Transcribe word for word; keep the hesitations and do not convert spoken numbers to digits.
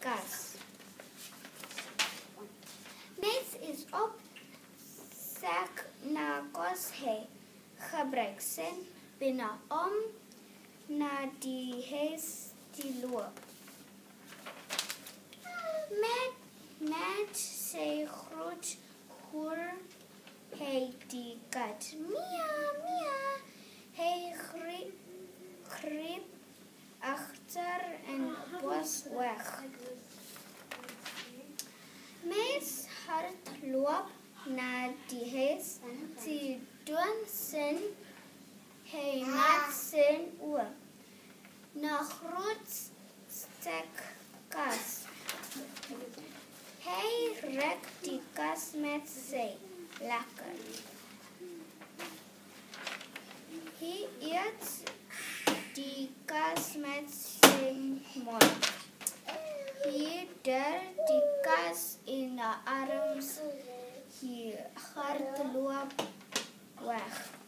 kas. Mens is op zoek naar kos. Hij gebruikt zijn binnen om naar die huis te lopen. Met, met zijn groot hoor hij die kat. Mia, mia. Hij greep, greep achter een bos weg. Mens hardloop naar die huis te doen zijn hij met zijn oor. Na groot stuk kas. Hij rekt die kas met zijn lekker. Hij eet die kas met zijn mond. Hij duwt die kas in de arms. Hij hardloopt weg.